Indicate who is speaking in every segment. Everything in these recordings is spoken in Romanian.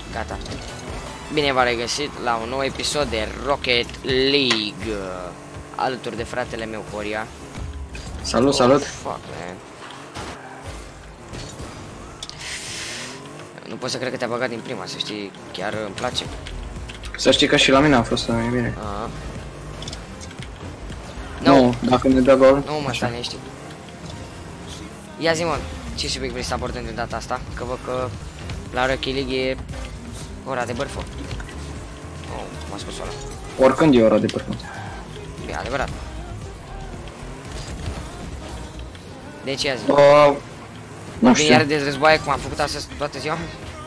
Speaker 1: Gata. Bine v-am regăsit la un nou episod de Rocket League. Alături de fratele meu, Coria.
Speaker 2: Salut, salut!
Speaker 1: Fuck, man. Nu pot să cred că te-a băgat din prima, să știi, chiar îmi place.
Speaker 2: Să știi că și la mine a fost bine.
Speaker 1: Nu,
Speaker 2: dacă ne dă gol.
Speaker 1: nu mă, stai liniștit. Ia zi, mă, ce subiect vrei să abordăm de data asta? Că văd că la Rocket League e ora de bărfă. Oh, m-a spus ăla.
Speaker 2: Oricând e ora de bărfă.
Speaker 1: E adevărat. Deci ia zi.
Speaker 2: Nu știu.
Speaker 1: Iar de războaie cum am făcut astăzi toată ziua?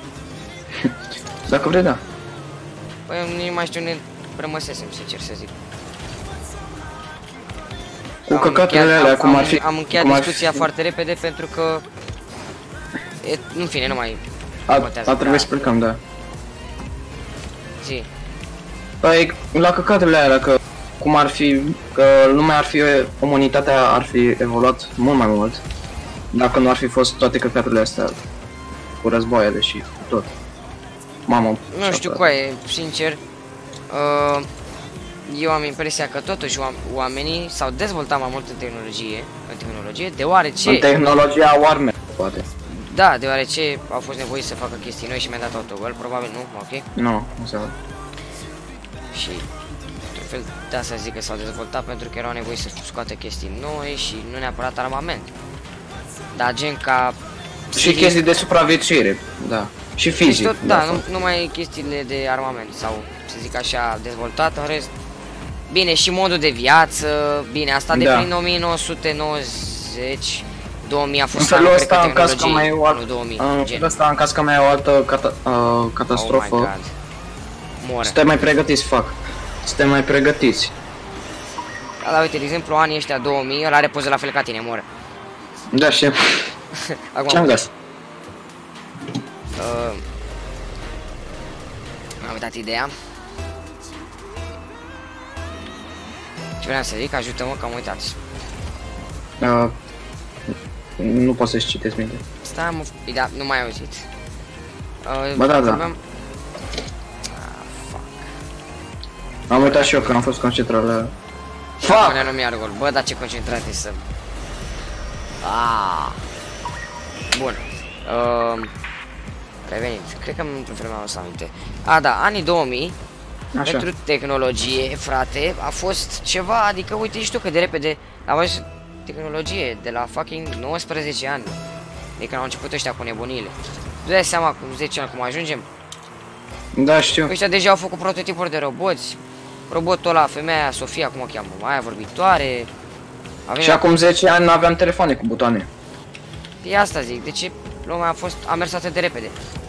Speaker 2: Dacă vrei, da.
Speaker 1: Păi nu mai știu unde rămăsesem, sincer să zic.
Speaker 2: Cu căcaturile alea, cum ar fi...
Speaker 1: Am încheiat discuția foarte repede pentru că... în fine, nu mai...
Speaker 2: A trebuit să plecăm, da.
Speaker 1: Zi.
Speaker 2: Păi, la căcaturile alea, că... Cum ar fi... Că lumea ar fi... Comunitatea ar fi evoluat mult mai mult. Dacă nu ar fi fost toate căcaturile astea. Cu războaiele și cu tot. Mamă...
Speaker 1: Nu știu coaie, sincer. Eu am impresia că totuși oamenii s-au dezvoltat mai mult în tehnologie, deoarece...
Speaker 2: În tehnologia arme, poate.
Speaker 1: Da, deoarece au fost nevoiți să facă chestii noi și mi-a dat autogol, probabil nu, ok?
Speaker 2: Nu se văd.
Speaker 1: Și într-un fel de asta zic că s-au dezvoltat pentru că erau nevoiți să scoată chestii noi și nu neapărat armament. Dar gen ca...
Speaker 2: Și chestii de supraviețuire, da. Și fizic.
Speaker 1: Tot, da, nu numai chestiile de armament sau, să zic așa, dezvoltat, în rest... Bine, și modul de viață, bine, asta de prin 1990, 2000 a fost
Speaker 2: anul, cred că tehnologie,
Speaker 1: nu 2000, gen.
Speaker 2: Asta în caz că mai e o altă catastrofă.
Speaker 1: Oh my God. Mor.
Speaker 2: Suntem mai pregătiți, Suntem mai pregătiți.
Speaker 1: Da, dar uite, de exemplu, anii ăștia 2000, ăla are poze la fel ca tine, mor.
Speaker 2: Da, și ce-am găsit?
Speaker 1: Am uitat ideea. Ce vreau să zic, ajută-mă că am uitat.
Speaker 2: Nu pot să-și citesc minte.
Speaker 1: Stai, mă, da, nu mai auzit.
Speaker 2: Ba da, da.
Speaker 1: Fuck.
Speaker 2: Am uitat și eu că am fost concentrat la...
Speaker 1: Fuck! Nu mi-ar gol. Bă, dar ce concentrat e să... Bun. Revenit. Cred că într-un fel mi-am lăsat aminte. Da, anii 2000. Așa. Pentru tehnologie, frate, a fost ceva, adică uite și tu că de repede am văzut tehnologie de la fucking 19 ani. De când au început ăștia cu nebunile. Tu dai seama cu 10 ani cum ajungem?
Speaker 2: Da, știu.
Speaker 1: Ăștia deja au făcut prototipuri de roboți. Robotul ăla, femeia Sofia, cum o cheamă, aia vorbitoare.
Speaker 2: Și acum 10 ani nu aveam telefoane cu butoane.
Speaker 1: E asta zic, de ce lumea a mers atât de repede?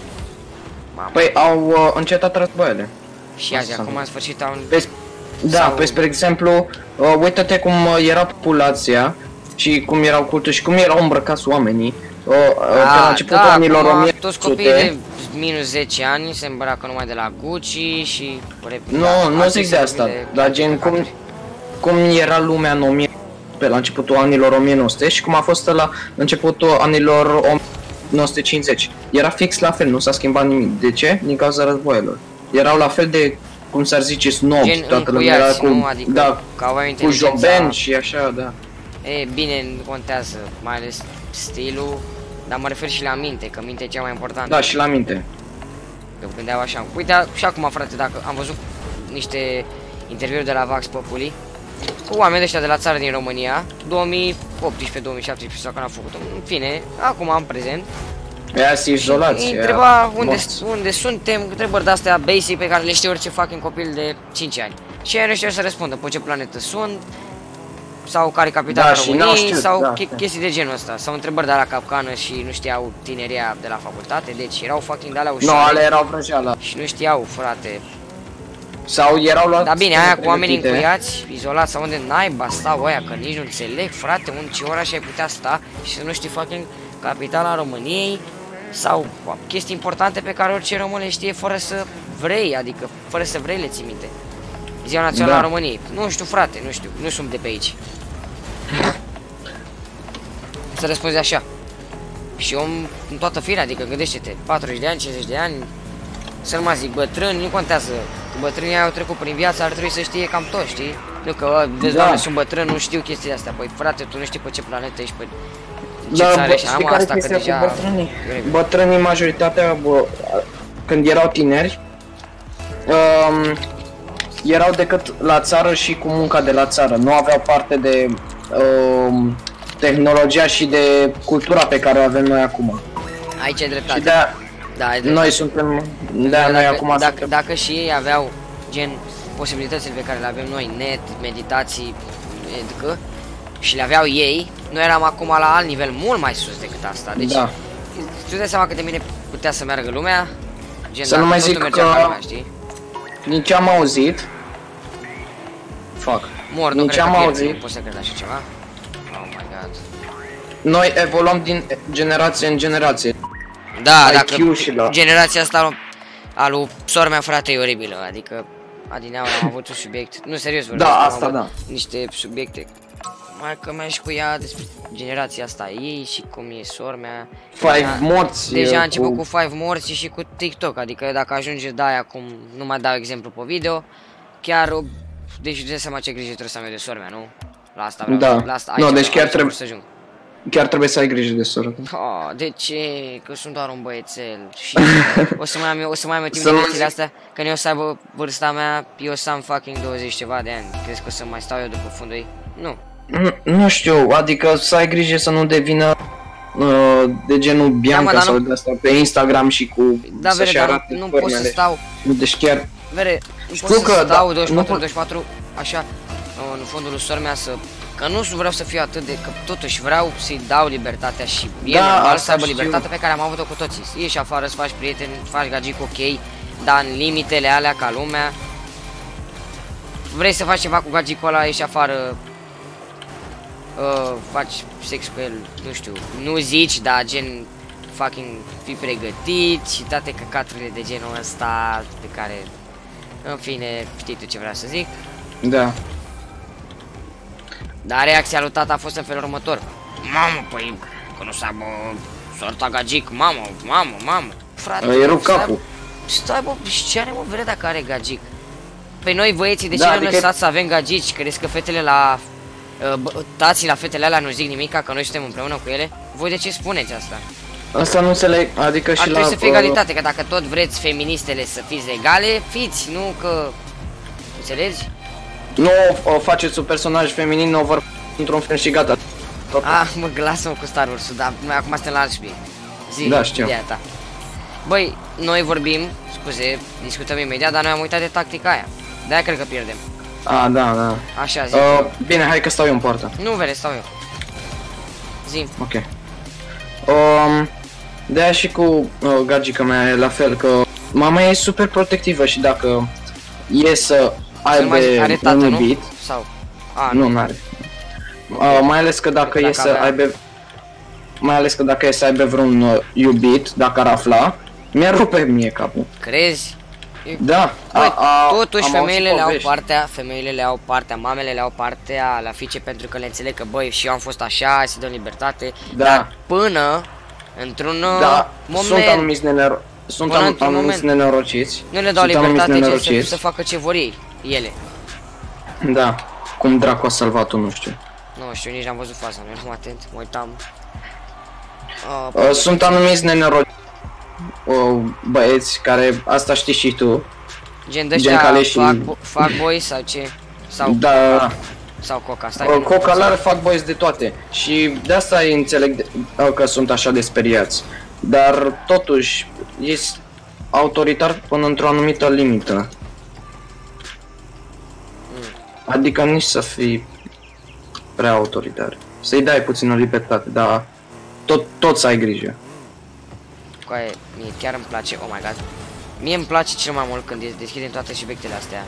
Speaker 2: Mamă. Păi au încetat războaiele.
Speaker 1: Și azi, acum în sfârșit au...
Speaker 2: Da, pe spre exemplu, uită-te cum era populația și cum erau culturi și cum erau îmbrăcați oamenii. Pe la începutul anilor 1900.
Speaker 1: Toți copiii de minus 10 ani se îmbracă numai de la Gucci și...
Speaker 2: Nu zic de asta, dar gen cum era lumea în pe la începutul anilor 1900 și cum a fost la începutul anilor 1950. Era fix la fel, nu s-a schimbat nimic. De ce? Din cauza războaielor. Erau la fel de, cum s-ar zice, snob, toată lumea era cu,
Speaker 1: adică,
Speaker 2: da, cu joben și așa, da.
Speaker 1: E, bine, nu contează, mai ales stilul, dar mă refer și la minte, că mintea e cea mai importantă.
Speaker 2: Da, și la minte.
Speaker 1: Că gândeau așa. Uite, și acum, frate, dacă am văzut niște interviuri de la Vax Populi cu oameni ăștia de la țară din România, 2018, 2017 sau când am făcut-o, în fine, acum am prezent.
Speaker 2: Ea-s izolați.
Speaker 1: Întreba unde suntem, întrebări de-astea basic pe care le știe orice fucking copil de 5 ani. Și ei nu știu să răspundă pe ce planetă sunt, sau care e capitala României, sau chestii de genul ăsta. Sau întrebări de la capcană și nu știau tineria de la facultate, deci erau fucking de alea ușoare.
Speaker 2: Nu, alea erau vrăjeala.
Speaker 1: Și nu știau, frate.
Speaker 2: Sau erau luați.
Speaker 1: Dar bine, aia cu oamenii încuiați, izolați, sau unde naiba stau aia, că nici nu înțeleg, frate, ce oraș ai putea sta și să nu știi fucking capitala României. Sau chestii importante pe care orice român le știe fără să vrei, adică fără să vrei le ții minte. Ziua Națională a României. Nu știu, frate, nu știu, nu sunt de pe aici. Să răspunzi așa. Și om în toată firea, adică gândește-te, 40 de ani, 50 de ani, să nu mai zic bătrâni, nu contează. Că bătrânii au trecut prin viață, ar trebui să știe cam tot, știi? Nu că, vezi, doamne, sunt bătrân, nu știu chestiile astea. Păi, frate, tu nu știi pe ce planetă ești, pe ce țară ești. Am asta, că deja...
Speaker 2: Bătrânii, majoritatea, când erau tineri, erau decât la țară și cu munca de la țară. Nu aveau parte de tehnologia și de cultura pe care o avem noi acum.
Speaker 1: Aici e dreptate.
Speaker 2: Și de-aia noi suntem, de-aia noi acum
Speaker 1: dacă și ei aveau gen posibilitățile pe care le avem noi, net, meditații, medică, și le aveau ei, noi eram acum la alt nivel mult mai sus decât asta. Deci, tu dai seama cât de bine putea să meargă lumea? Gen,
Speaker 2: să nu mai zic că
Speaker 1: lumea, știi?
Speaker 2: Din ce am auzit,
Speaker 1: mor, nu cred că pierd, nu pot să cred așa ceva. Oh my god.
Speaker 2: Noi evoluăm din generație în generație.
Speaker 1: Da, dacă generația asta a lui sora mea, frate, e oribilă, adică adineaua am avut un subiect, nu serios vorbesc,
Speaker 2: da, asta da.
Speaker 1: Niște subiecte. Mai că mi-a și cu ea despre generația asta ei și cum e sora mea.
Speaker 2: Five morți.
Speaker 1: Deja a început cu Five morți și cu TikTok, adică dacă ajunge de aia, cum nu mai dau exemplu pe video, chiar, deci de seama ce grijă trebuie să am eu de sora mea, nu? La asta vreau,
Speaker 2: da.
Speaker 1: La asta, aici,
Speaker 2: deci chiar trebuie
Speaker 1: să ajung.
Speaker 2: Chiar trebuie să ai grijă de sora.
Speaker 1: De ce? Că sunt doar un băiețel și o să mai am timp de viețile astea, că eu o să aibă vârsta mea, eu o să am fucking 20 ceva de ani. Crezi că o să mai stau eu după fundul ei? Nu.
Speaker 2: Nu știu, adică să ai grijă să nu devină de genul Bianca sau de asta pe Instagram și cu să-și arate
Speaker 1: nu pot să stau.
Speaker 2: Deci chiar
Speaker 1: Vere, nu pot să stau 24 așa în fundul lui sora mea că nu vreau să fiu atât de, că totuși vreau să-i dau libertatea și e normal să aibă libertatea pe care am avut-o cu toții. Ieși afară, să faci prieteni, faci gagic ok, dar în limitele alea ca lumea. Vrei să faci ceva cu gagicul ăla, ieși afară, faci sex cu el, nu știu, nu zici, dar gen fucking fii pregătit și toate căcaturile de genul ăsta pe care, în fine, știi tu ce vreau să zic.
Speaker 2: Da.
Speaker 1: Dar reacția lui tata a fost în felul următor. Mamă, păi, că nu s-a sorta gagic, mamă. Frate,
Speaker 2: îi rup capul.
Speaker 1: Stai, bă, ce are, mă, vede dacă are gagic? Păi noi băieții, de ce ne lăsați să avem gagici? Crezi că fetele la... tații la fetele alea nu zic nimica, că noi suntem împreună cu ele? Voi de ce spuneți asta?
Speaker 2: Asta nu înțeleg, adică și
Speaker 1: ar trebui să fie egalitate, că dacă tot vreți feministele să fiți egale, fiți, nu că... Înțelegi?
Speaker 2: Nu o faceți un personaj feminin, nu o vor într-un fel și gata.
Speaker 1: Mă, lasă-mă cu Star Wars-ul, dar noi acum suntem la alt subiect. Zi,
Speaker 2: da, știu.
Speaker 1: Ideea ta. Băi, noi vorbim, scuze, discutăm imediat, dar noi am uitat de tactica aia. De-aia cred că pierdem.
Speaker 2: Da.
Speaker 1: Așa zic.
Speaker 2: Bine, hai că stau eu în poartă.
Speaker 1: Nu, vere, stau eu. Zi.
Speaker 2: Ok. De-aia și cu gagica mea e la fel, că mama e super protectivă și dacă e să aibă un iubit,
Speaker 1: sau
Speaker 2: nu are. Mai ales că dacă e să aibă, mai ales că dacă e să aibă vreun iubit, dacă ar afla, mi-ar rupe mie capul.
Speaker 1: Crezi?
Speaker 2: Da.
Speaker 1: Băi, totuși femeile le au partea, mamele le au partea la fiice, pentru că le înțeleg că băi, și eu am fost așa, hai să dăm libertate, dar până într-un moment
Speaker 2: sunt anumiți nenorociți.
Speaker 1: Nu le dau libertate să facă ce vor ei, ele.
Speaker 2: Da, cum dracu a salvat-o, nu știu.
Speaker 1: Nu știu, nici n-am văzut faza, nu eram atent, mă uitam.
Speaker 2: Sunt anumiți nenorociți, băieți care, asta știi și tu.
Speaker 1: Gen de-ăștia fuckboy sau ce? Sau
Speaker 2: da.
Speaker 1: Sau Coca, stai.
Speaker 2: Coca l-are fuckboys de toate și de asta îi înțeleg că sunt așa de speriați. Dar totuși este autoritar până într-o anumită limită. Adică nici să fii prea autoritar. Să-i dai puțină libertate, dar tot să ai grijă.
Speaker 1: Coaie, mie chiar îmi place, oh my god. Mie îmi place cel mai mult când deschidem toate subiectele astea.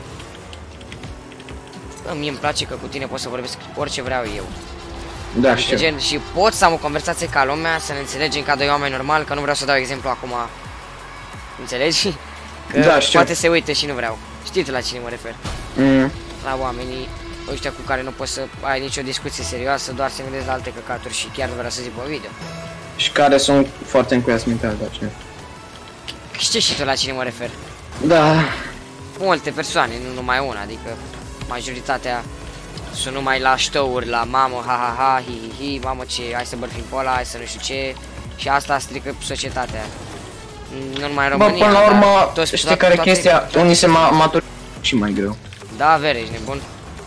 Speaker 1: Mie îmi place că cu tine pot să vorbesc orice vreau eu.
Speaker 2: Da, adică știu.
Speaker 1: Gen, și pot să am o conversație ca lumea, să ne înțelegem ca doi oameni normali, că nu vreau să dau exemplu acum. Înțelegi? Că
Speaker 2: da, știu.
Speaker 1: Poate se uite și nu vreau. Știi tu la cine mă refer? La oamenii ăștia cu care nu poți să ai nicio discuție serioasă, doar să gândesc la alte căcaturi și chiar nu vreau să zic pe video.
Speaker 2: Și care sunt foarte încuiați mental, da, ce?
Speaker 1: Știi și tu la cine mă refer?
Speaker 2: Da.
Speaker 1: Multe persoane, nu numai una, adică majoritatea sunt numai la ștăuri, la mamă, ha ha ha, hi hi hi, mamă ce, hai să bărfim pe ăla, hai să nu știu ce. Și asta strică societatea. Nu numai în România.
Speaker 2: Bă, până la urmă,
Speaker 1: toți,
Speaker 2: știi care e chestia? Unii se maturizează și mai greu.
Speaker 1: Da, vere, ești nebun.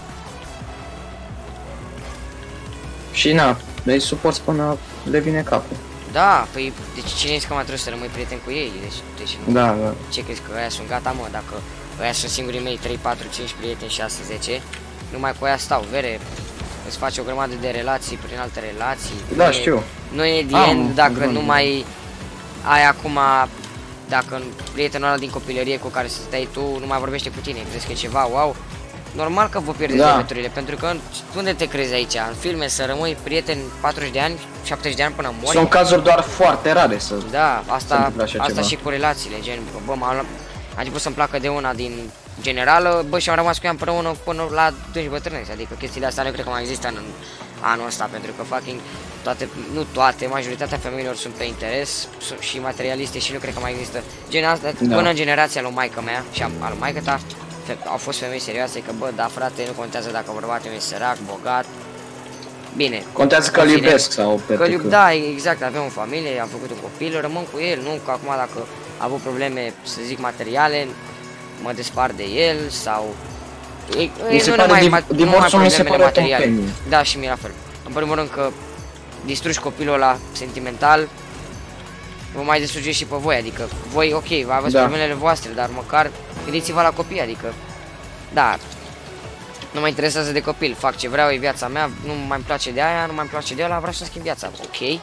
Speaker 2: Și na, îi suporți până le vine capul.
Speaker 1: Da, păi, deci cine zice că mai trebuie să rămâi prieten cu ei? Deci nu.
Speaker 2: Da, da.
Speaker 1: Ce crezi că ăia sunt gata, mă, dacă ăia sunt singurii mei 3, 4, 5 prieteni, 6, 10, numai cu ăia stau, vere, îți faci o grămadă de relații prin alte relații.
Speaker 2: Da, știu.
Speaker 1: Nu e end dacă nu mai ai acum, dacă prietenul ăla din copilărie cu care stai tu nu mai vorbește cu tine, crezi că e ceva, wow. Normal că vă pierdeți legăturile, pentru că unde te crezi aici? În filme să rămâi prieten 40 de ani, 70 de ani până mori?
Speaker 2: Sunt cazuri doar foarte rare să...
Speaker 1: Da, asta și cu relațiile, gen, bă, a început să-mi placă de una din generală, bă, și am rămas cu ea împreună până la 12 bătrâneți, adică chestiile astea nu cred că mai există în anul ăsta, pentru că fucking nu toate, majoritatea femeilor sunt pe interes și materialiste și nu cred că mai există gen asta, până în generația lui maică mea și a lui maică ta, au fost femei serioase că, bă, da, frate, nu contează dacă bărbatul e sărac, bogat. Bine.
Speaker 2: Contează că îl iubesc sau
Speaker 1: da, exact, avem o familie, am făcut un copil, rămân cu el, nu că acum dacă a avut probleme, să zic, materiale, mă despart de el sau...
Speaker 2: Mi se pare, divorțul mi se pare materiale.
Speaker 1: Da, și mie la fel. În primul rând că distrugi copilul ăla sentimental, vă mai distruge și pe voi, adică voi, ok, vă aveți problemele voastre, dar măcar gândiți-vă la copii, adică, da, nu mă interesează de copil, fac ce vreau, e viața mea, nu mai îmi place de aia, nu mai îmi place de ăla, vreau să schimb viața, ok,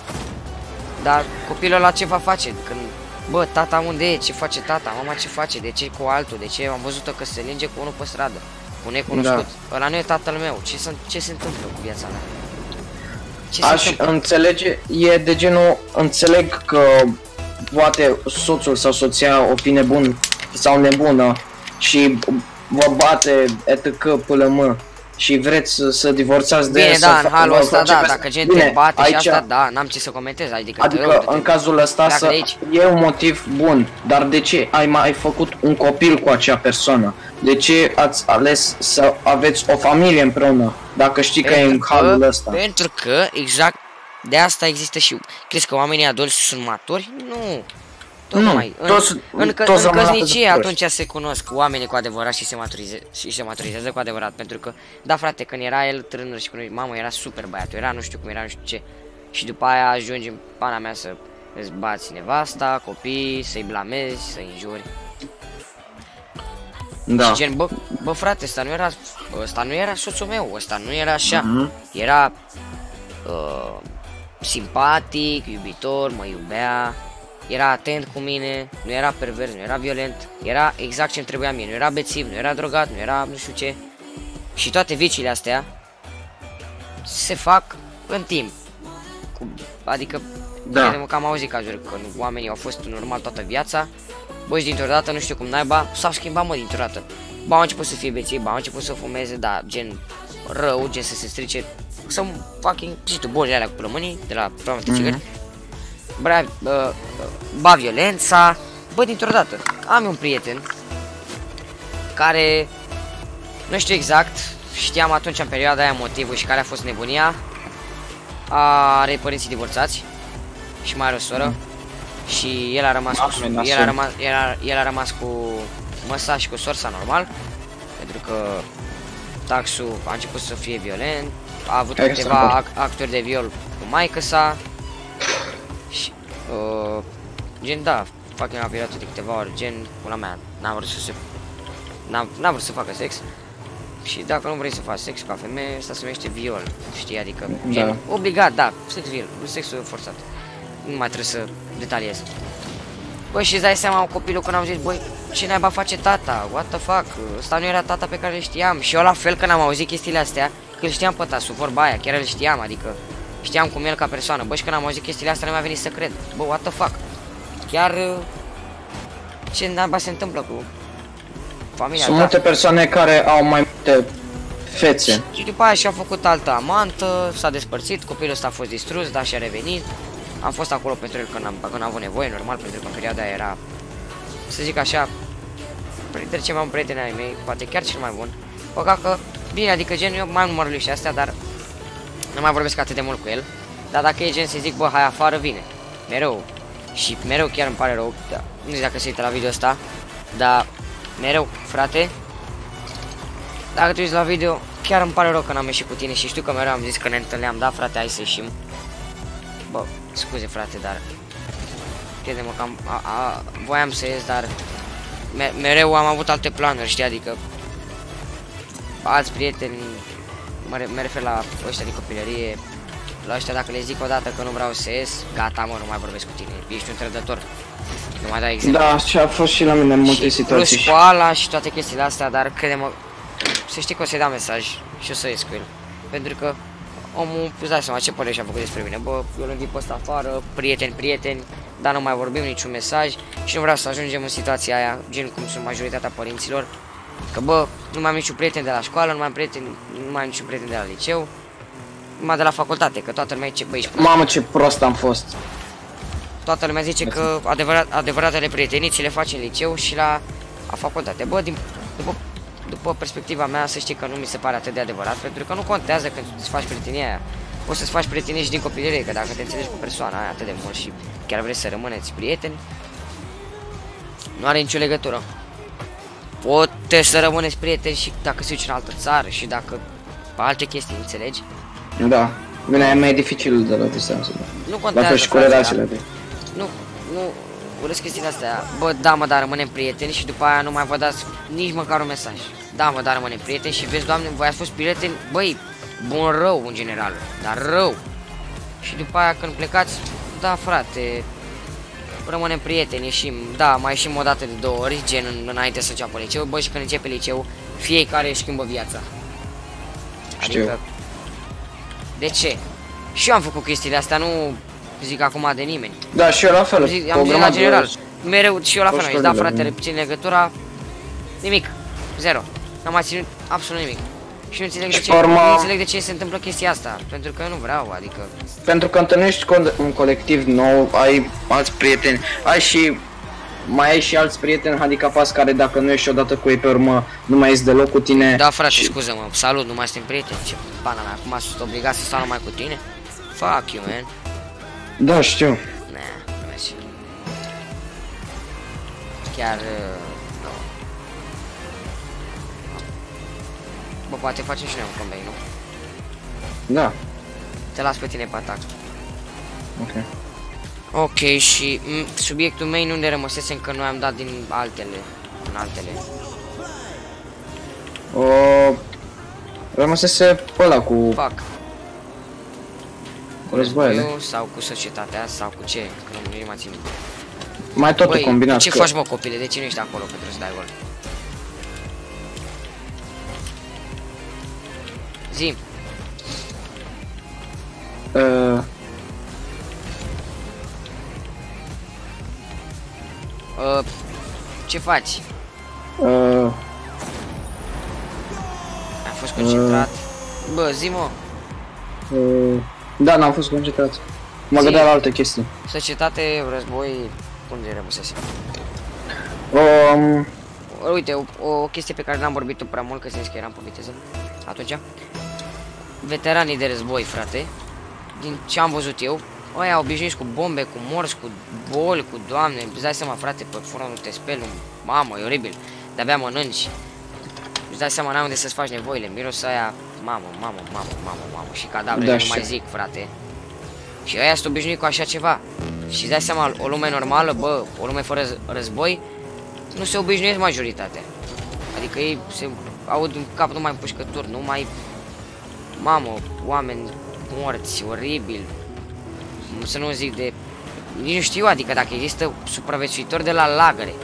Speaker 1: dar copilul ăla ce va face, când, bă, tata unde e, ce face tata, mama ce face, de ce cu altul, de ce am văzut-o că se linge cu unul pe stradă, cu necunoscut, ăla nu e tatăl meu, ce se întâmplă cu viața mea?
Speaker 2: Aș înțelege, e de genul, înțeleg că poate soțul sau soția o fi nebun sau nebună și vă bate etc. până și vreți să divorțați de el.
Speaker 1: Bine, da, în halul ăsta, da, dacă gen te bate aici, și asta, da, n-am ce să comentez, adică
Speaker 2: în cazul ăsta e un motiv bun, dar de ce ai mai făcut un copil cu acea persoană? De ce ați ales să aveți o familie împreună, dacă știi că e în halul ăsta?
Speaker 1: Pentru că, exact, de asta există și... Crezi că oamenii adulți sunt maturi? Nu. Tocmai. În căsnicie atunci se cunosc oamenii cu adevărat și se maturizează cu adevărat. Pentru că, da, frate, când era el tânăr și când mamă, era super băiatul, era nu știu cum, era nu știu ce. Și după aia ajungi în pana mea să îți bați nevasta, copii, să-i blamezi, să-i înjuri.
Speaker 2: Da.
Speaker 1: Și gen, bă frate, ăsta nu era soțul meu, ăsta nu era așa. Era simpatic, iubitor, mă iubea, era atent cu mine, nu era pervers, nu era violent, era exact ce-mi trebuia mie, nu era bețiv, nu era drogat, nu era nu știu ce. Și toate viciile astea se fac în timp. Adică, că am auzit cazuri că oamenii au fost normal toată viața, bă, și dintr-o dată, nu știu cum naiba, s-au schimbat, mă, dintr-o dată. Ba, au început să fie bețivi, ba, au început să fumeze, dar gen rău, gen să se strice, să fucking, știi tu, bolile alea cu plămânii, de la toate țigări. Ba, violența, bă, dintr-o dată. Am un prieten care, nu știu exact, știam atunci în perioada aia motivul și care a fost nebunia. Are părinții divorțați și mai are o soră. Și el a rămas cu el a rămas cu măsa și cu sorsa normal. Pentru că taxul a început să fie violent. A avut câteva acturi de viol cu maică sa. Și gen, da, fucking a violat de câteva ori, gen, pula mea, n-am vrut să facă sex. Și dacă nu vrei să faci sex cu o femeie, asta se numește viol, știi, adică, gen, obligat, da, sexul forțat. Nu mai trebuie să detaliez. Băi, și îți dai seama, copilul, când am zis, băi, ce naiba face tata, what the fuck, ăsta nu era tata pe care îl știam. Și eu la fel când am auzit chestiile astea, că îl știam pe tasul, vorba aia, chiar îl știam, adică știam cum el ca persoană. Bă, și când am auzit chestiile astea, nu mi-a venit să cred. Bă, what the fuck, chiar ce naiba se întâmplă cu familia.
Speaker 2: Sunt multe persoane care au mai multe fețe.
Speaker 1: Și după aia și-a făcut altă amantă, s-a despărțit, copilul ăsta a fost distrus, dar și-a revenit. Am fost acolo pentru el când am avut nevoie, normal, pentru că în perioada era să zic așa, printre cei mai buni prieteni ai mei, poate chiar cel mai bun. Păcat că, bine, adică gen, eu mai număr lui și astea, dar nu mai vorbesc atât de mult cu el. Dar dacă e gen să zic, bă, hai afară, vine. Mereu. Și mereu chiar îmi pare rău, da, nu știu dacă se uită la video ăsta, dar mereu, frate, dacă te uiți la video, chiar îmi pare rău că n-am ieșit cu tine și știu că mereu am zis că ne întâlneam, da, frate, hai să ieșim. Bă, scuze, frate, dar crede-mă că voiam să ies, dar mereu am avut alte planuri, știi, adică alți prieteni, mă refer la ăștia din copilărie, la ăștia dacă le zic odată că nu vreau să ies, gata, mă, nu mai vorbesc cu tine, ești un trădător. Nu mai dai exemplu.
Speaker 2: Da, și a fost și la mine în multe situații.
Speaker 1: Plus școala și toate chestiile astea, dar crede-mă, să știi că o să-i dau mesaj și o să ies cu el. Pentru că omul, îți dai seama ce părere și-a făcut despre mine. Bă, eu l-am pe ăsta afară, prieteni, dar nu mai vorbim niciun mesaj și nu vreau să ajungem în situația aia, gen cum sunt majoritatea părinților. Că bă, nu mai am niciun prieten de la școală, nu mai am niciun prieten de la liceu, numai de la facultate, că toată lumea zice, bă, ești prost.
Speaker 2: Mamă, ce prost am fost.
Speaker 1: Toată lumea zice că adevăratele prietenii ți le faci în liceu și la facultate. Bă, după perspectiva mea, să știi că nu mi se pare atât de adevărat, pentru că nu contează când îți faci prietenia aia. Poți să-ți faci prietenie și din copilărie, că dacă te înțelegi cu persoana aia atât de mult și chiar vrei să rămâneți prieteni, nu are nicio legătură. Poate să rămâneți prieteni și dacă se duci în altă țară și dacă pe alte chestii, înțelegi?
Speaker 2: Da, bine, e mai dificil de la distanță.
Speaker 1: Nu contează,
Speaker 2: și cu relațiile de.
Speaker 1: Nu, urăsc chestiile astea. Bă, da, mă, dar rămânem prieteni și după aia nu mai vă dați nici măcar un mesaj. Da, mă, dar rămânem prieteni și vezi, Doamne, voi ați fost prieteni, băi, bun rău în general, dar rău. Și după aia când plecați, da, frate, rămânem prieteni, ieșim, da, mai ieșim o dată de 2 ori, gen înainte să înceapă liceu, bă, și când începe liceu, fiecare își schimbă viața. Adică, de ce? Și eu am făcut chestiile astea, nu zic acum de nimeni.
Speaker 2: Da, și eu la fel.
Speaker 1: Am zis la general. Mereu și eu la fel. Da, frate, rețin legătura. Nimic. Zero. N-am mai ținut absolut nimic. Și nu înțeleg de ce se întâmplă chestia asta. Pentru că eu nu vreau, adică.
Speaker 2: Pentru că întâlnești un colectiv nou, ai alți prieteni, mai ai și alți prieteni handicapați care dacă nu ești odată cu ei pe urmă, nu mai ești deloc cu tine.
Speaker 1: Da, frate, scuză-mă, salut, nu mai suntem prieteni. Ce pana mea, acum sunt obligat să stau numai cu tine? Fuck you, man.
Speaker 2: Da, știu.
Speaker 1: Nah, nu mersi. Chiar, nu. Bă, poate facem și noi un comeback, nu?
Speaker 2: Da.
Speaker 1: Te las pe tine pe atac.
Speaker 2: Ok.
Speaker 1: Ok, și subiectul main unde rămăsesem că noi am dat din altele. În altele.
Speaker 2: Rămăsese pe ăla cu...
Speaker 1: Fac.
Speaker 2: Cu războaiele.
Speaker 1: Sau cu societatea, sau cu ce? Că nu mai țin.
Speaker 2: Mai totul combinat.
Speaker 1: Ce faci, mă, copile? De ce nu ești acolo pentru să dai gol? Zi. Ce faci? Ai fost concentrat? Bă, zi, mă.
Speaker 2: Da, n-am fost concentrat. Mă gândeam la alte chestii.
Speaker 1: Societate, război, unde rămăsese? Uite, o chestie pe care n-am vorbit-o prea mult, că zis că eram pe viteză atunci. Veteranii de război, frate, din ce am văzut eu, ăia obișnuiți cu bombe, cu morți, cu boli, cu doamne, îți dai seama, frate, pe front nu te speli, mamă, e oribil, de-abia mănânci, îți dai seama, n-ai unde să-ți faci nevoile, miros aia, mamă, și cadavrele, da, nu mai zic, frate. Și ăia sunt obișnuiți cu așa ceva. Și îți dai seama, o lume normală, bă, o lume fără război, nu se obișnuiesc majoritatea. Adică ei se aud în cap numai împușcături, numai, mamă, oameni morți, oribil. Să nu zic de... Nici nu știu, adică dacă există supraviețuitori de la lagăre.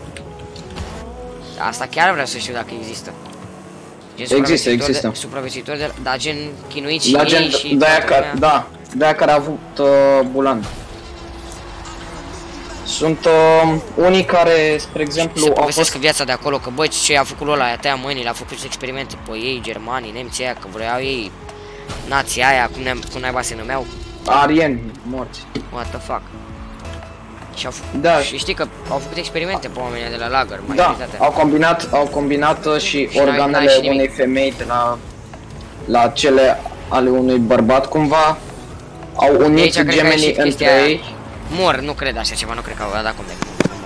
Speaker 1: Asta chiar vreau să știu dacă există.
Speaker 2: Există.
Speaker 1: Supraviețuitori de la... Da, gen chinuiți și
Speaker 2: ei
Speaker 1: și...
Speaker 2: De-aia care a avut Bulan. Sunt unii care, spre exemplu,
Speaker 1: se povestesc viața de acolo, că băi, ce a făcut ăla, aia tăia mâinile, a făcut experimente pe ei, germanii, nemții aia, că vreau ei, nația aia, cum naiba se numeau.
Speaker 2: Arieni, morți.
Speaker 1: What the fuck? Și au
Speaker 2: Da.
Speaker 1: și știi că au făcut experimente pe oamenii de la lagăr,
Speaker 2: Da,
Speaker 1: majoritatea.
Speaker 2: au combinat și
Speaker 1: Și n-ai
Speaker 2: organele
Speaker 1: și nimic.
Speaker 2: unei femei de la cele ale unui bărbat cumva. Au
Speaker 1: De
Speaker 2: unit
Speaker 1: aici cred că a
Speaker 2: gemenii
Speaker 1: ieșit
Speaker 2: între
Speaker 1: chestia
Speaker 2: ei.
Speaker 1: Mor, nu cred așa ceva, nu cred că au dat comeback.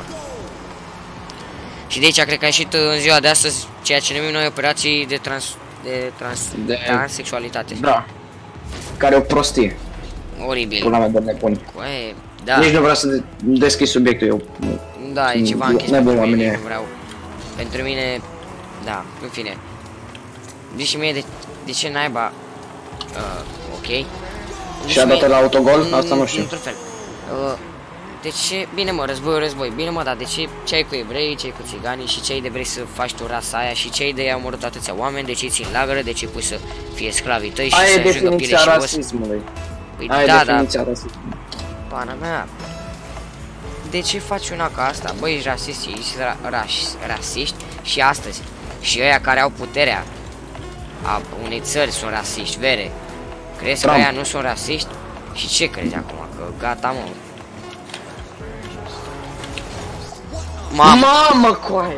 Speaker 1: Și de aici cred că a ieșit în ziua de astăzi ceea ce numim noi operații de transexualitate.
Speaker 2: Da. Care o prostie.
Speaker 1: Oribil.
Speaker 2: Pula mea de nebuni.
Speaker 1: Coe, da.
Speaker 2: Nici nu vreau să deschid subiectul eu.
Speaker 1: Da, e ceva închis
Speaker 2: nebun
Speaker 1: pentru mine,
Speaker 2: oamenii.
Speaker 1: nu vreau. Pentru mine, da, în fine. Zici și mie de ce naiba, ok.
Speaker 2: Și a dat la autogol? Asta nu știu.
Speaker 1: Într-un fel. De ce, bine mă, război, bine mă, dar de ce ai cu evrei, ce ai cu țiganii și ce ai de vrei să faci tu rasa aia și ce ai de ai omorât atâția oameni, de ce îi ții în lagără, de ce îi pui să fie sclavii tăi și
Speaker 2: Aia
Speaker 1: să
Speaker 2: e
Speaker 1: ajungă pile
Speaker 2: definiția
Speaker 1: și os?
Speaker 2: rasismului.
Speaker 1: Păi
Speaker 2: Aia e
Speaker 1: da, dar,
Speaker 2: definiția rasismului.
Speaker 1: pana mea, de ce faci una ca asta? Băi, ești rasist, ești rasiști și astăzi. Și ăia care au puterea a unei țări sunt rasiști, vere. Crezi că
Speaker 2: Trump.
Speaker 1: ăia nu sunt rasiști? Și ce crezi acum? Că gata, mă.
Speaker 2: Mamă, coaie!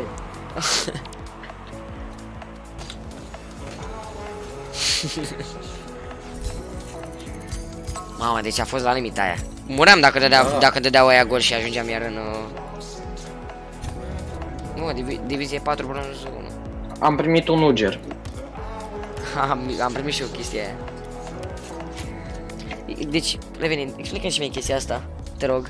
Speaker 1: Mamă, deci a fost la limita aia. Muream dacă dădeau aia gol și ajungeam iar în... Nu, divizie 4 bronzul 1.
Speaker 2: Am primit un uger.
Speaker 1: Am primit și eu chestia aia. Deci, revenind, explică-mi și mie chestia asta, te rog.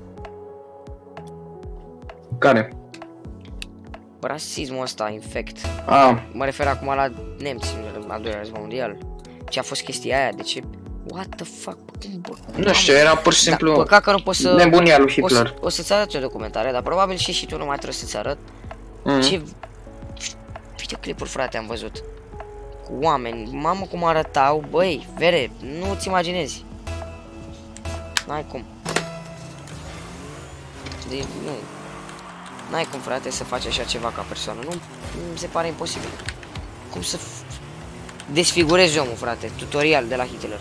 Speaker 2: Care?
Speaker 1: Rasismul ăsta, infect. Mă refer acum la nemți în al doilea război mondial. Ce a fost chestia aia, de ce... What the fuck?
Speaker 2: Nu știu, era pur și simplu
Speaker 1: păcat că nu pot să...
Speaker 2: nebunia lui Hitler.
Speaker 1: O să-ți arăt o documentare, dar probabil și tu nu mai trebuie să-ți arăt. Ce videoclipuri, frate, am văzut. Cu oameni, mamă cum arătau, băi, vere, nu-ți imaginezi. N-ai cum. Deci, nu. N-ai cum, frate, să faci așa ceva ca persoană, nu? Mi se pare imposibil. Cum să desfigurezi omul, frate, tutorial de la Hitler.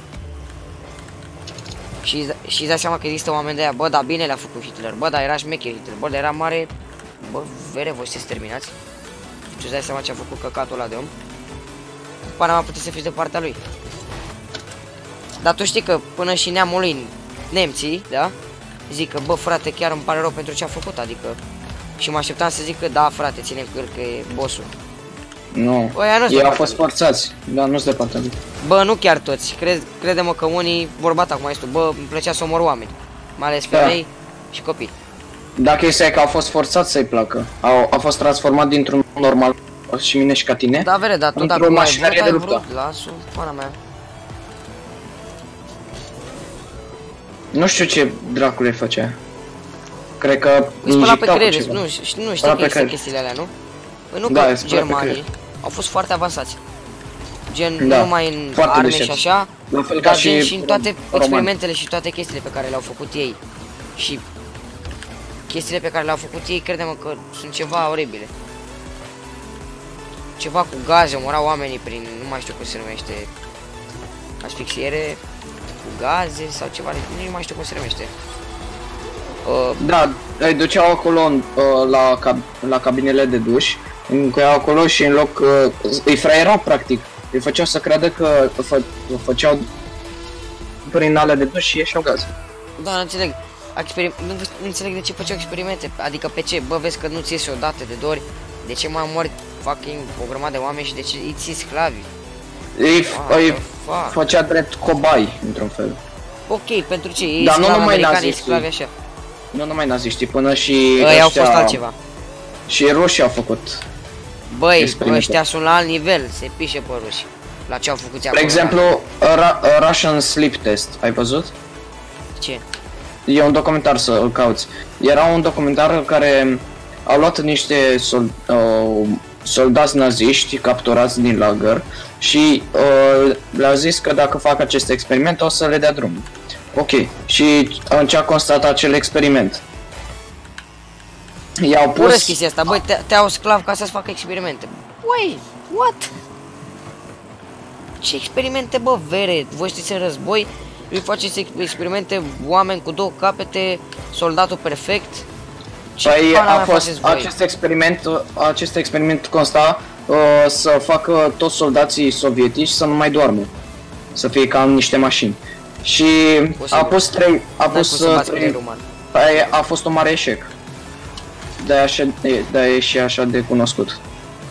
Speaker 1: Și îți dai seama că există oameni de aia, bă, da, bine le-a făcut Hitler, bă, da, era șmecher Hitler, bă, dar era mare, bă, vere, voi sunteți terminați? Și îți dai seama ce a făcut căcatul ăla de om? Pana mea putea să fiți de partea lui. Dar tu știi că până și neamul lui, nemții, da? Zic că, bă, frate, chiar îmi pare rău pentru ce a făcut, adică... Și mă așteptam să zic că, da, frate, ținem cu el că e bossul.
Speaker 2: Nu, ei au fost forțați, dar nu-s de partea lui.
Speaker 1: Bă, nu chiar toți, crede-mă că unii vorbat acum este, bă, îmi plăcea să omor oameni. Mai ales femei și copii.
Speaker 2: Dacă este că au fost forțați să-i placă, au fost transformat dintr-un normal și mine și ca tine.
Speaker 1: Da, vere, dar tu dacă ai vrut, las-o, pana mea.
Speaker 2: Nu știu ce dracule făcea. Cred că
Speaker 1: îi spăla pe creier, nu știi că există chestiile alea, nu? Păi nu, că germanii au fost foarte avansați. Gen, nu numai în arme și așa, dar gen și în toate experimentele și toate chestiile pe care le-au făcut ei. Și chestiile pe care le-au făcut ei, crede-mă că sunt ceva oribile. Ceva cu gaze, omorau oamenii prin, nu mai știu cum se numește, asfixiere cu gaze sau ceva, nu mai știu cum se numește.
Speaker 2: Da, îi duceau acolo la cabinele de duș, încuiau acolo și în loc îi fraierau practic. Îi făceau să creadă că făceau prin alea de duș și ieșeau gaze.
Speaker 1: Da, nu înțeleg. Nu înțeleg de ce făceau experimente. Adică pe ce? Bă, vezi că nu ți iese odată de 2 ori. De ce mai mori fucking o grămadă de oameni și de ce îi ții sclavi?
Speaker 2: Îi făcea drept cobai, într-un fel.
Speaker 1: Ok, pentru ce? Ei
Speaker 2: dar nu numai
Speaker 1: naziștii, sclavi așa.
Speaker 2: Nu numai naziștii, până și
Speaker 1: ei au fost altceva.
Speaker 2: Și rușii au făcut.
Speaker 1: Băi, ăștia sunt la alt nivel, se pișe pe ruși. La ce au făcut acolo.
Speaker 2: De exemplu, Russian Sleep Test, ai văzut?
Speaker 1: Ce?
Speaker 2: E un documentar, să îl cauți. Era un documentar în care au luat niște soldați naziști capturați din lagăr și le-au zis că dacă fac acest experiment o să le dea drumul. Ok, și în ce a constat acel experiment? I-au pus...
Speaker 1: Urăsc chestia asta, băi, te-au sclav ca să-ți facă experimente. Băi, what? Ce experimente, bă, vere? Voi știți în război? lui faceți experimente, oameni cu 2 capete, soldatul perfect. Ce
Speaker 2: Păi
Speaker 1: pana
Speaker 2: a
Speaker 1: mea
Speaker 2: fost
Speaker 1: faceți voi?
Speaker 2: acest experiment consta să facă toți soldații sovietici să nu mai doarmă. Să fie ca niște mașini. Și a pus trei, a fost un mare eșec. De-aia e și așa de cunoscut.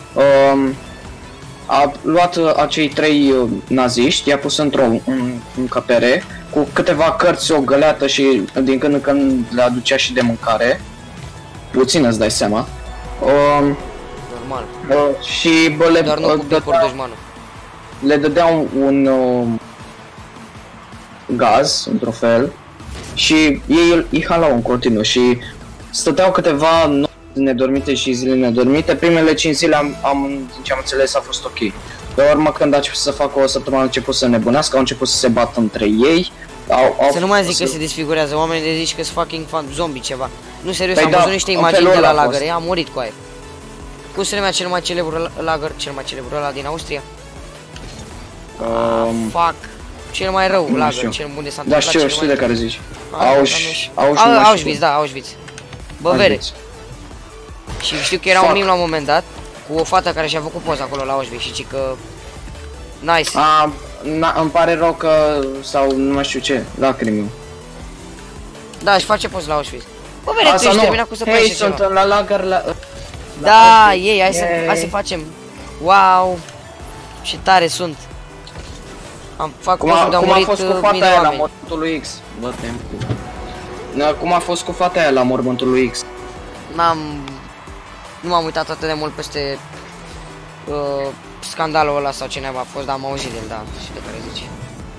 Speaker 2: A luat acei 3 naziști, i-a pus într-o încăpere cu câteva cărți, o găleată și din când în când le aducea și de mâncare. Puțin, îți dai seama.
Speaker 1: Normal.
Speaker 2: Și bă,
Speaker 1: Doar nu cu picuri dușmanul.
Speaker 2: le dădeau un gaz, într-un fel, și ei îi halau în continuu și stăteau câteva nopți nedormite și zile nedormite. Primele 5 zile din ce am înțeles a fost ok. Pe urmă, când a început să facă o săptămână, au început să nebunească, au început să se bată între ei.
Speaker 1: Să nu mai zic că se desfigurează, oamenii de zici că sunt fucking zombie ceva. Nu, serios,
Speaker 2: Păi
Speaker 1: am
Speaker 2: da,
Speaker 1: văzut niște
Speaker 2: în
Speaker 1: imagini
Speaker 2: felul
Speaker 1: de la
Speaker 2: ăla a
Speaker 1: lagăr,
Speaker 2: fost.
Speaker 1: a murit cu aia. Cum se numea cel mai celebru lagăr, cel mai celebru ăla din Austria? Fuck. Cel mai rău
Speaker 2: nu
Speaker 1: lagăr,
Speaker 2: știu.
Speaker 1: cel unde s-a
Speaker 2: Da,
Speaker 1: întâmplat
Speaker 2: știu de care zici.
Speaker 1: Auschwitz, da, Auschwitz. Băvere. Și știu că era un meme la un moment dat cu o fată care și-a făcut poza acolo la Auschwitz și zic că nice.
Speaker 2: Îmi pare rău că, sau nu mai știu ce, lacrimi.
Speaker 1: Da, își face poza la Auschwitz. Băvere, tu ești terminat cu să pleci ceva.
Speaker 2: Sunt la lagăr la...
Speaker 1: Da, ei, hai să facem. Wow. Ce tare sunt.
Speaker 2: Cum a fost cu fata aia la mormântul lui X? Cum a fost cu fata aia la mormântul lui X?
Speaker 1: Nu m-am uitat atât de mult peste scandalul ăla sau cineva a fost, dar am auzit de el, da, și de care zici.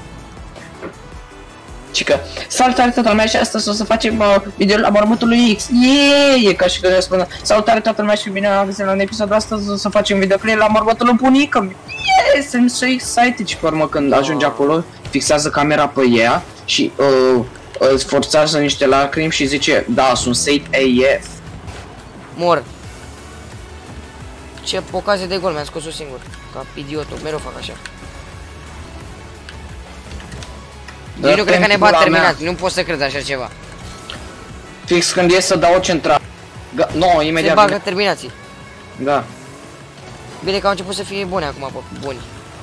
Speaker 2: Cică, salutare toată lumea și astăzi o să facem video la mormântul lui X. E ca și când eu spun, salutare toată lumea și bine am găsit la un episod, astăzi o să facem videoclip la mormântul lui bunică. Sunt so excited și pe urmă când ajunge acolo, fixează camera pe ea și îți forțează niște lacrimi și zice, da, sunt safe AF.
Speaker 1: Mor. Ce ocazie de gol, mi-am scos-o singur. Ca idiotul, mereu fac așa. Eu nu cred că ne bat terminat, nu pot să cred așa ceva.
Speaker 2: Fix când e să dau o centrală. No, imediat.
Speaker 1: Se bagă terminații.
Speaker 2: Da.
Speaker 1: Bine că au început să fie bune acum, buni.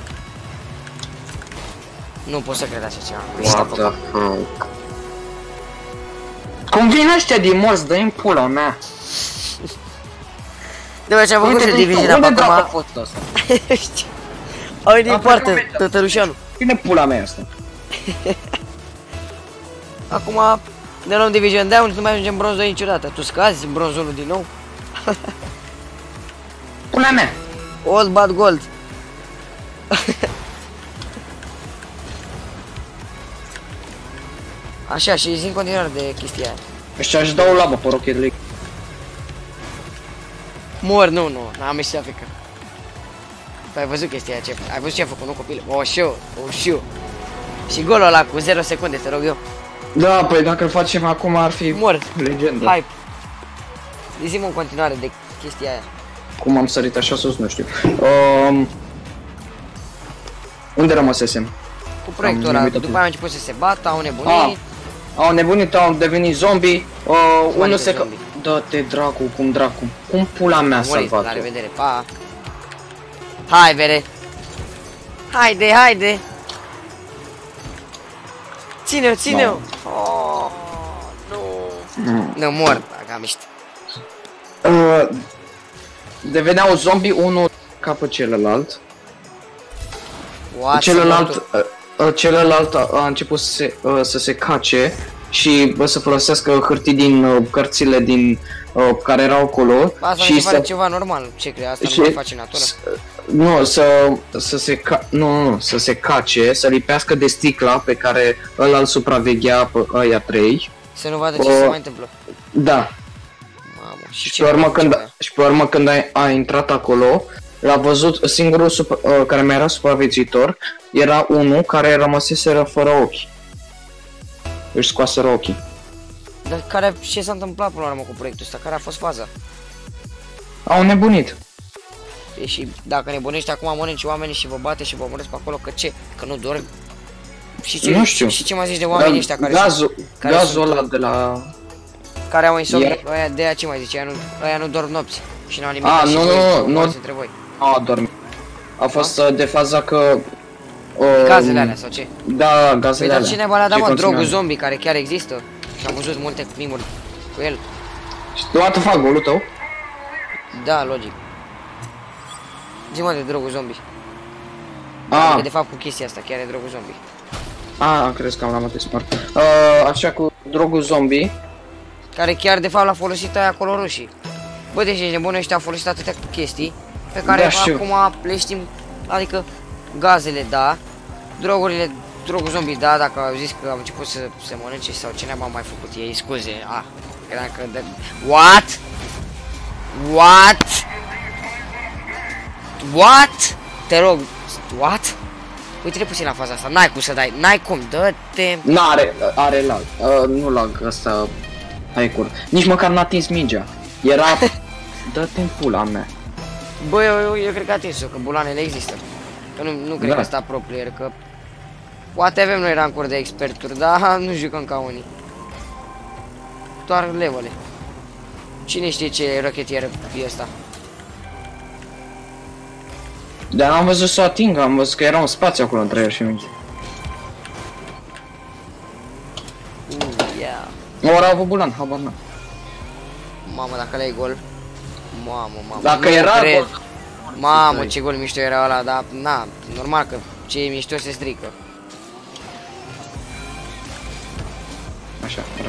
Speaker 1: Nu pot să cred așa ceva.
Speaker 2: What the fuck? Cum vin ăștia din morți, dă-i în pula mea.
Speaker 1: De ce am făcut și diviziunea pe acum.
Speaker 2: Unde a fost ăsta?
Speaker 1: Ai din poartă, tătărușanu.
Speaker 2: Vine pula mea asta.
Speaker 1: Acum ne luăm Division Down și nu mai ajungem bronz 2 niciodată. Tu scazi în bronz 1 din nou?
Speaker 2: Pula mea!
Speaker 1: Old bad gold. Așa, și zi în continuare de chestia aia.
Speaker 2: Ăștia își dau labă pe Rocket League.
Speaker 1: Mor, nu, n-am ieșit Africa. Tu ai văzut chestia aia, ai văzut ce a făcut, nu copile? O știu. Și golul ăla cu 0 secunde, te rog eu.
Speaker 2: Da, păi dacă îl facem acum ar fi legendă.
Speaker 1: Hype. Zi-mi în continuare de chestia aia.
Speaker 2: Cum am sărit așa sus, nu știu. Unde rămăsesem?
Speaker 1: Cu proiectul ăla, după aia au început să se bată, au nebunit.
Speaker 2: Au nebunit, au devenit zombie. Unul se... Dă-te dracu, cum dracu. Cum pula mea salvat-o?
Speaker 1: La revedere, pa. Hai, vere. Haide. Ține-o. Oh, nu. Nu, mor, dacă miști.
Speaker 2: Deveneau zombie, unul ca pe celălalt. Celălalt a început să se cace și să folosească hârtii din cărțile din care erau acolo.
Speaker 1: Asta
Speaker 2: și
Speaker 1: să ceva normal, ce crezi? Asta nu mai face natură.
Speaker 2: Nu, să se cace, să lipească de sticla pe care ăla îl supraveghea pe ăia 3.
Speaker 1: Să nu vadă ce se mai întâmplă.
Speaker 2: Da.
Speaker 1: Mamă,
Speaker 2: și pe urmă când a intrat acolo, l-a văzut, singurul care mai era supraviețuitor era unul care rămăseseră fără ochi. Își scoaseră ochii.
Speaker 1: Dar ce s-a întâmplat până la urmă cu proiectul ăsta? Care a fost faza?
Speaker 2: Au nebunit.
Speaker 1: Și dacă nebunești acum mănânci oamenii și vă bate și vă omoresc pe acolo, că ce? Că nu dormi? Și ce,
Speaker 2: Nu știu.
Speaker 1: Și ce mai zici de oamenii ăștia care
Speaker 2: Gazul ăla de la...
Speaker 1: care au insomnie, ăia de aia ce mai zice, ăia nu dorm nopți și n-au nimic.
Speaker 2: Nu,
Speaker 1: între voi.
Speaker 2: A dormit. A fost de faza că...
Speaker 1: Gazele alea sau ce?
Speaker 2: Da, gazele alea.
Speaker 1: Păi dar cineva le-a dat, mă, drogul zombie, care chiar există. Și am văzut multe mimuri cu el.
Speaker 2: Și tu atât fac golul tău?
Speaker 1: Da, logic. Zi-mă de drogul zombie.
Speaker 2: Ah.
Speaker 1: De fapt cu chestia asta, chiar e drogul zombie.
Speaker 2: Ah, crezi că am rămas smart. Așa cu drogul zombie.
Speaker 1: Care chiar de fapt l-a folosit aia acolo roșii. Bă, deci ești nebun, ăștia au folosit atâtea chestii pe care acum le știm, adică gazele, da, drogul zombie, da, dacă au zis că au început să se mănânce sau ce ne-am mai făcut ei, scuze, credeam că de... What? What? What? Te rog, what? Uite-te puțin la faza asta, n-ai cum să dai, n-ai cum, dă-te...
Speaker 2: N-are, are lag, nu lag, ăsta... Hai cur. Nici măcar n-a atins mingea. Era... Dă-te în pula mea.
Speaker 1: Bă, eu cred că a atins-o, că bulanele există. Că nu cred că asta pro player, că... Poate avem noi rancuri de experturi, dar nu jucăm ca unii. Doar levele. Cine știe ce rachetier e ăsta?
Speaker 2: Dar n-am văzut să o atingă, am văzut că era un spațiu acolo între el și minge.
Speaker 1: Yeah.
Speaker 2: Ora avut bulan, habar n-am.
Speaker 1: Mamă, dacă le-ai gol. Mamă.
Speaker 2: Dacă era gol.
Speaker 1: Mamă, ce gol mișto era ăla, dar na, normal că ce e mișto se strică.
Speaker 2: Așa, bravo.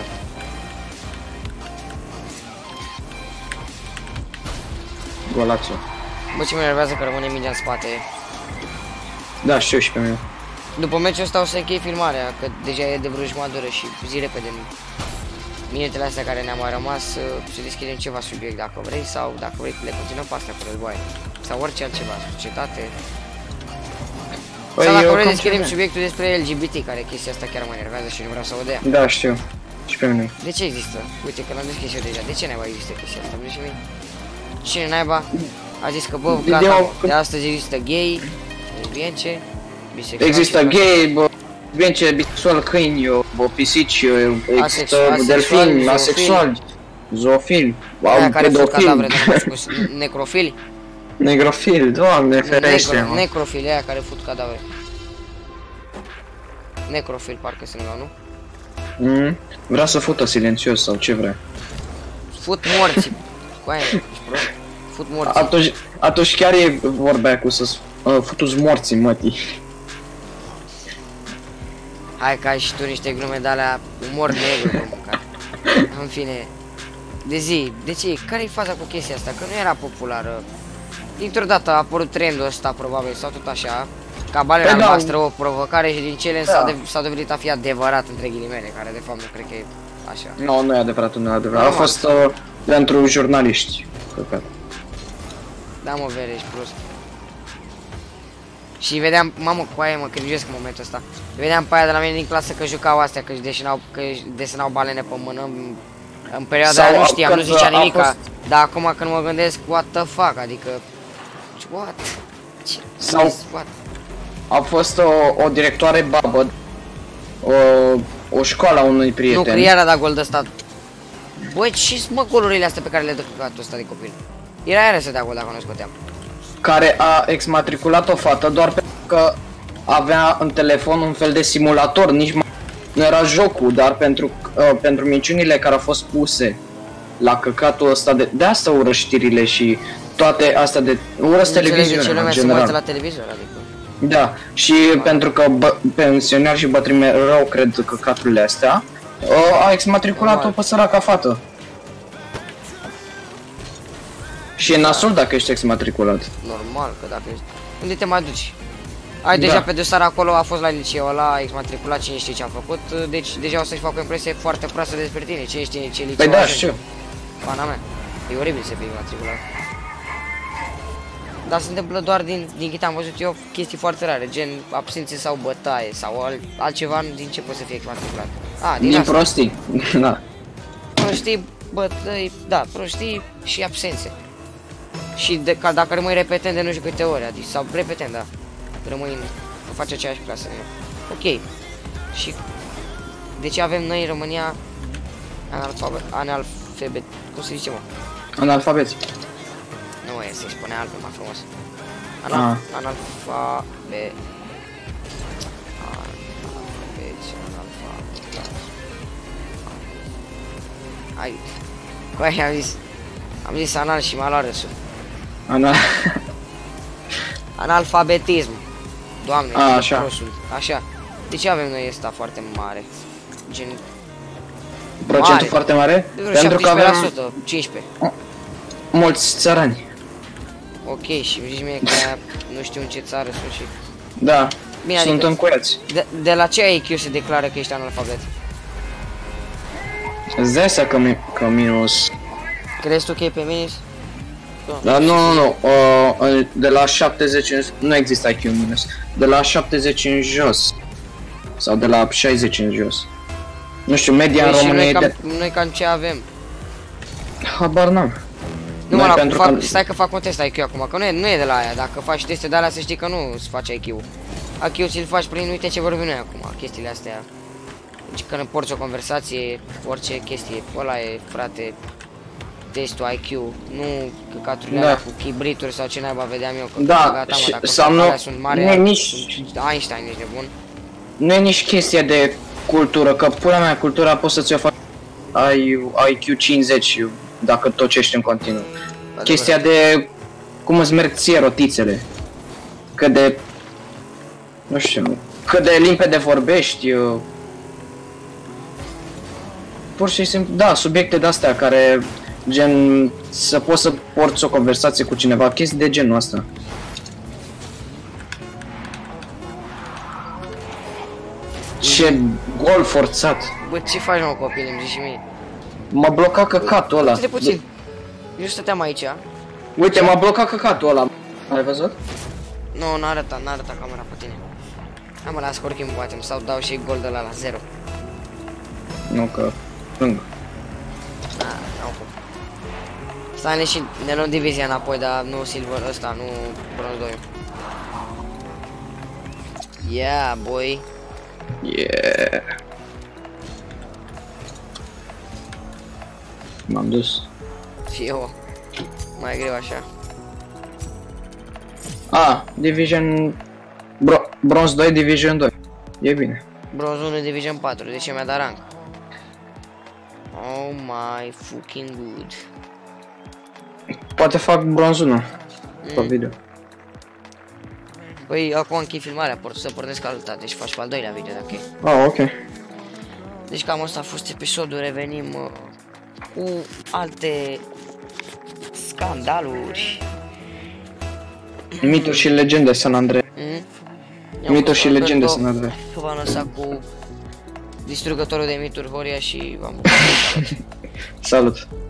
Speaker 2: Golațul.
Speaker 1: Bă, ce mă nervează că rămâne mingea în spate.
Speaker 2: Da, știu și pe mine.
Speaker 1: După meciul ăsta o să închei filmarea, că deja e de vreo jumătate și zi repede. Minutele astea care ne-au mai rămas să deschidem ceva subiect dacă vrei sau dacă vrei le continuăm pe astea cu războaie. Sau orice altceva, societate. Păi sau dacă vrei deschidem subiectul despre LGBT, care chestia asta chiar mă enervează și nu vreau să o dea.
Speaker 2: Da, știu. Și pe mine.
Speaker 1: De ce există? Uite că l-am deschis eu deja. De ce naiba există chestia asta? Cine naiba a zis că bă, gata, de astăzi există gay, lesbience, bisexual.
Speaker 2: Există gay, bă, lesbience, bisexual, câini, bă, pisici, există delfini, asexuali, zoofili,
Speaker 1: pedofili, necrofili.
Speaker 2: Necrofili, doamne ferește, mă.
Speaker 1: Necrofili, aia care fut cadavre. Necrofil, parcă se numea, nu?
Speaker 2: Vrea să fută silențios sau ce vrea.
Speaker 1: Fut morți. Cu aia, ești prost. Fut morți.
Speaker 2: Atunci chiar e vorba aia cu să futu-ți morții, mătii.
Speaker 1: Hai că ai și tu niște glume de-alea umor negru, bă, măcar. În fine. De ce? Care-i faza cu chestia asta? Că nu era populară. Dintr-o dată a apărut trendul ăsta, probabil, sau tot așa. Ca balena albastră, o provocare și din cele s-a dovedit a fi adevărat, între ghilimele, care de fapt nu cred că e așa.
Speaker 2: Nu e adevărat, nu e adevărat. A fost pentru jurnaliști.
Speaker 1: Da, mă, vere, ești prost. Și vedeam, mamă, cu aia mă cringesc în momentul ăsta. Vedeam pe aia de la mine din clasă că jucau astea, că își desenau balene pe mână. În perioada aia nu știam, nu zicea nimica. Dar acum când mă gândesc, what the fuck, adică... What? What?
Speaker 2: A fost o directoare babă, o școală a unui prieten.
Speaker 1: Nu, că iar a dat gol de ăsta. Băi, ce-s mă golurile astea pe care le dă căcatul ăsta de copil? Era iară să dea gol dacă nu scoteam.
Speaker 2: Care a exmatriculat o fată doar pentru că avea în telefon un fel de simulator, nici nu era jocul, dar pentru minciunile care au fost puse la căcatul ăsta de asta ură știrile și toate astea de urăs televiziunea în general.
Speaker 1: La televizor, adică.
Speaker 2: Da, și pentru că pensionari și bătrâni mereu cred căcaturile astea, a exmatriculat-o pe săraca fată. Și e nasul dacă ești exmatriculat.
Speaker 1: Normal, că dacă ești... Unde te mai duci? Ai deja pe dosar acolo, a fost la liceu ăla, exmatriculat, cine știe ce a făcut, deci deja o să-și facă o impresie foarte proastă despre tine, cine știe ce liceu.
Speaker 2: Păi da, știu.
Speaker 1: Pana mea, e oribil să fii exmatriculat. Dar se întâmplă doar din câte am văzut eu chestii foarte rare, gen absențe sau bătaie sau altceva, din ce poți să fie exmatriculat.
Speaker 2: Din prostii, da.
Speaker 1: Prostii, bătăi, da, prostii și absențe. Și dacă rămâi repetent de nu știu câte ore, adică, sau repetent, da, rămâi, faci aceeași clasă. Ok. Și de ce avem noi în România analfabet, cum se zice, mă?
Speaker 2: Analfabeți.
Speaker 1: Nu e, se spune altfel mai frumos. Analfabeți, hai, băi, am zis anal și m-a luat râsul. Analfabetism. Doamne,
Speaker 2: așa.
Speaker 1: Prosul. Așa. De ce avem noi ăsta foarte mare? Gen...
Speaker 2: Procentul
Speaker 1: mare.
Speaker 2: foarte mare? Pentru că
Speaker 1: 17%,
Speaker 2: avem
Speaker 1: 15.
Speaker 2: mulți țărani.
Speaker 1: Ok, și zici mie că nu știu în ce țară sunt și...
Speaker 2: Da,
Speaker 1: bine,
Speaker 2: sunt
Speaker 1: adică,
Speaker 2: încuiați.
Speaker 1: de la ce IQ se declară că ești analfabet?
Speaker 2: Îți dai seama că minus...
Speaker 1: Crezi tu că e pe minus?
Speaker 2: Da, nu, de la 70 nu există IQ minus. De la 70 în jos. Sau de la 60 în jos. Nu știu, media în România e de...
Speaker 1: Noi cam ce avem?
Speaker 2: Habar n-am.
Speaker 1: Nu mă, stai că fac un test IQ acum, că nu e de la aia. Dacă faci teste de alea să știi că nu îți faci IQ-ul. IQ ți-l faci prin, uite ce vorbim noi acum, chestiile astea. Deci când porți o conversație, orice chestie, ăla e, frate, testul IQ, nu căcaturile alea cu chibrituri sau ce naiba vedeam eu, că gata, mă, dacă alea sunt mari,
Speaker 2: nici
Speaker 1: Einstein, ești nebun.
Speaker 2: Nu e nici chestia de cultură, că pula mea, cultura poți să ți-o faci IQ 50 dacă tocești în continuu. Chestia de cum îți merg ție rotițele, cât de, nu știu, cât de limpede vorbești, pur și simplu, da, subiecte de-astea care, gen, să poți să porți o conversație cu cineva, chestii de genul ăsta. Ce gol forțat.
Speaker 1: Bă, ce faci, mă, copil, îmi zici și mie?
Speaker 2: M-a blocat căcatul ăla.
Speaker 1: Uite puțin. Eu stăteam aici.
Speaker 2: Uite, m-a blocat căcatul ăla. Ai văzut?
Speaker 1: Nu, n-a arătat camera pe tine. Hai mă, las că oricum poate sau dau și gol de la 0.
Speaker 2: Nu, că lângă.
Speaker 1: N-au cum. Stai și ne luăm divizia înapoi, dar nu silver ăsta, nu bronz 2. Yeah, boy.
Speaker 2: Yeah. M-am dus.
Speaker 1: Și eu. Mai greu așa.
Speaker 2: Division... Bronze 2, Division 2. E bine.
Speaker 1: Bronz 1, Division 4, de ce mi-a dat rank? Oh my fucking good.
Speaker 2: Poate fac bronz 1 pe video.
Speaker 1: Păi, acum închei filmarea, să pornesc alta, deci faci pe al doilea video, dacă e.
Speaker 2: Ok.
Speaker 1: Deci cam asta a fost episodul, revenim cu alte scandaluri.
Speaker 2: Mituri și legende San Andrei. Mituri și legende San Andrei.
Speaker 1: V-am lăsat cu distrugătorul de mituri Horia și v-am
Speaker 2: Salut.